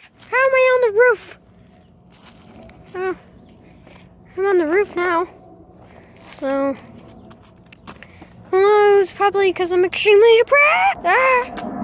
How am I on the roof? Oh, I'm on the roof now. So, well, it was probably because I'm extremely depressed. Ah!